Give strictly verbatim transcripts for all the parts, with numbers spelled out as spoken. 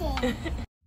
painting.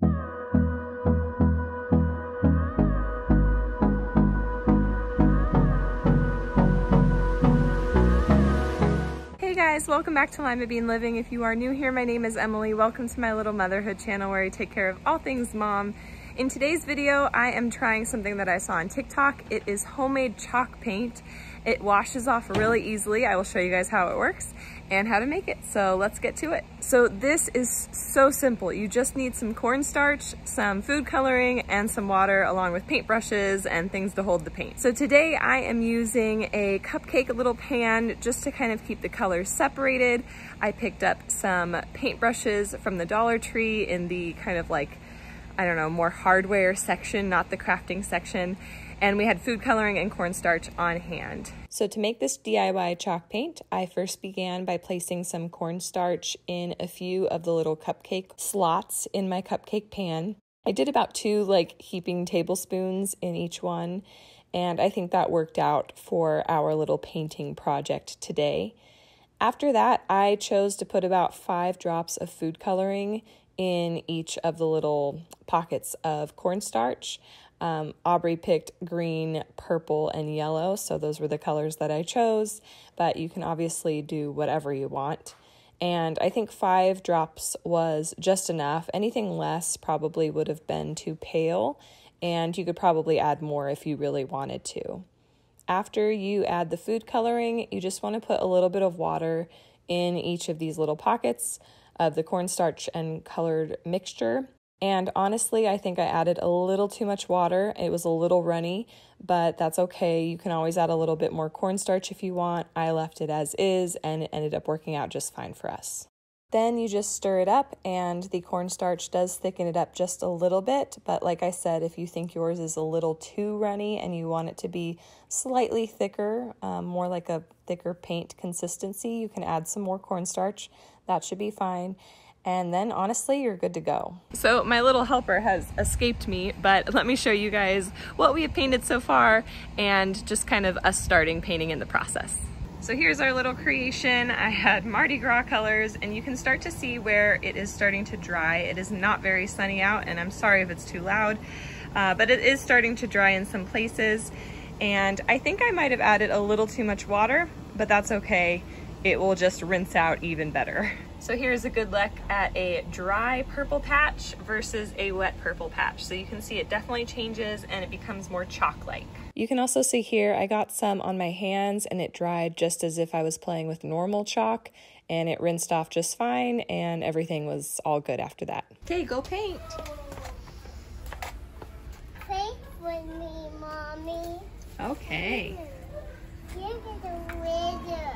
Hey guys, welcome back to Limabean Living. If you are new here, my name is Emily. Welcome to my little motherhood channel where I take care of all things mom. In today's video, I am trying something that I saw on TikTok. It is homemade chalk paint. It washes off really easily. I will show you guys how it works and how to make it. So let's get to it. So this is so simple. You just need some cornstarch, some food coloring, and some water along with paintbrushes and things to hold the paint. So today I am using a cupcake little pan just to kind of keep the colors separated. I picked up some paintbrushes from the Dollar Tree in the kind of like, I don't know, more hardware section, not the crafting section. And we had food coloring and cornstarch on hand. So to make this D I Y chalk paint, I first began by placing some cornstarch in a few of the little cupcake slots in my cupcake pan. I did about two like heaping tablespoons in each one, and I think that worked out for our little painting project today. After that, I chose to put about five drops of food coloring in each of the little pockets of cornstarch. Um, Aubrey picked green, purple, and yellow, so those were the colors that I chose, but you can obviously do whatever you want. And I think five drops was just enough. Anything less probably would have been too pale, and you could probably add more if you really wanted to. After you add the food coloring, you just want to put a little bit of water in each of these little pockets of the cornstarch and colored mixture. And honestly, I think I added a little too much water. It was a little runny, but that's okay. You can always add a little bit more cornstarch if you want. I left it as is, and it ended up working out just fine for us. Then you just stir it up, and the cornstarch does thicken it up just a little bit. But like I said, if you think yours is a little too runny and you want it to be slightly thicker, um, more like a thicker paint consistency, you can add some more cornstarch. That should be fine. And then honestly, you're good to go. So my little helper has escaped me, but let me show you guys what we have painted so far and just kind of us starting painting in the process. So here's our little creation. I had Mardi Gras colors, and you can start to see where it is starting to dry. It is not very sunny out, and I'm sorry if it's too loud, uh, but it is starting to dry in some places. And I think I might have added a little too much water, but that's okay. It will just rinse out even better. So here's a good look at a dry purple patch versus a wet purple patch. So you can see it definitely changes and it becomes more chalk-like. You can also see here, I got some on my hands and it dried just as if I was playing with normal chalk, and it rinsed off just fine and everything was all good after that. Okay, go paint. Paint with me, Mommy. Okay. Here's the window.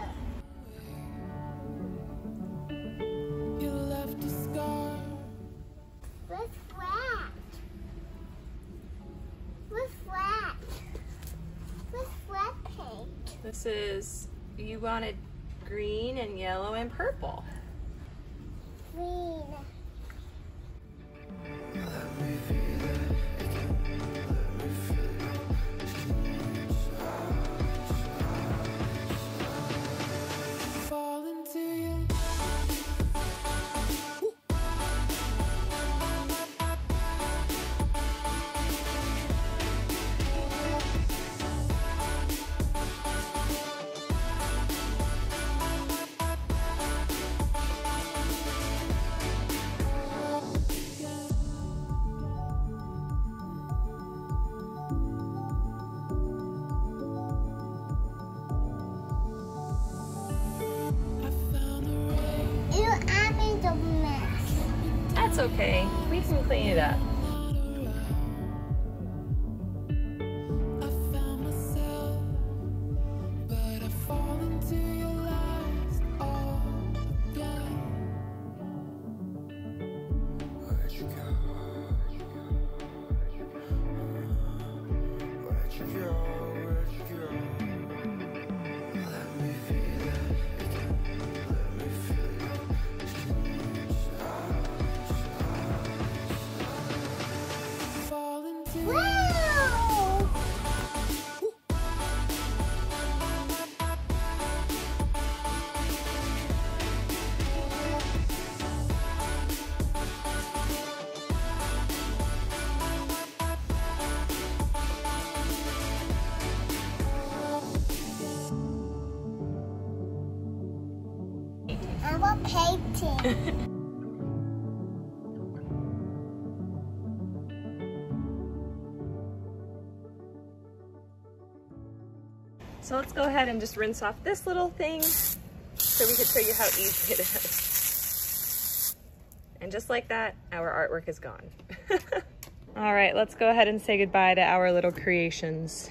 What's flat? What's flat? What's flat paint? This is, you wanted green and yellow and purple. Green. That's okay. We can clean it up. painting. So let's go ahead and just rinse off this little thing so we can show you how easy it is. And just like that, our artwork is gone. All right, let's go ahead and say goodbye to our little creations.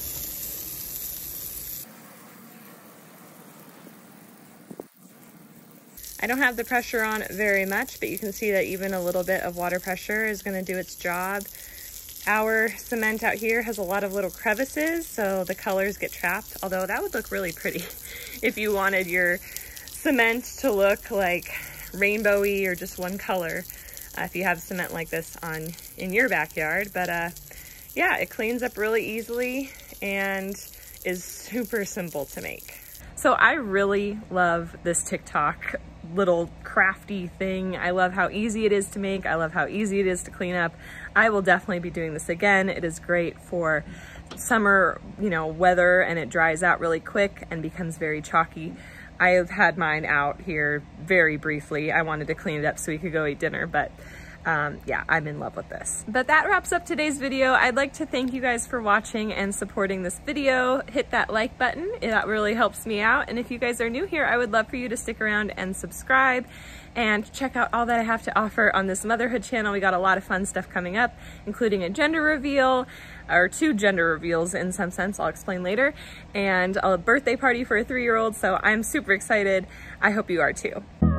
I don't have the pressure on very much, but you can see that even a little bit of water pressure is going to do its job. Our cement out here has a lot of little crevices, so the colors get trapped, although that would look really pretty if you wanted your cement to look like rainbowy or just one color, uh, if you have cement like this on in your backyard. But uh, yeah, it cleans up really easily and is super simple to make. So I really love this TikTok little crafty thing. I love how easy it is to make. I love how easy it is to clean up. I will definitely be doing this again. It is great for summer, you know, weather, and it dries out really quick and becomes very chalky. I have had mine out here very briefly. I wanted to clean it up so we could go eat dinner, but Um, yeah, I'm in love with this. But that wraps up today's video. I'd like to thank you guys for watching and supporting this video. Hit that like button, that really helps me out. And if you guys are new here, I would love for you to stick around and subscribe and check out all that I have to offer on this motherhood channel. We got a lot of fun stuff coming up, including a gender reveal, or two gender reveals in some sense, I'll explain later, and a birthday party for a three-year-old, so I'm super excited. I hope you are too.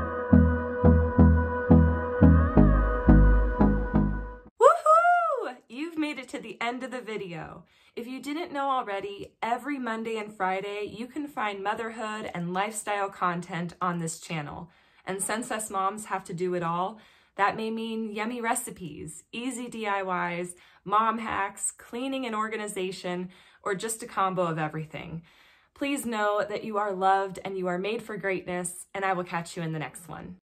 Made it to the end of the video. If you didn't know already, every Monday and Friday you can find motherhood and lifestyle content on this channel. And since us moms have to do it all, that may mean yummy recipes, easy D I Ys, mom hacks, cleaning and organization, or just a combo of everything. Please know that you are loved and you are made for greatness, and I will catch you in the next one.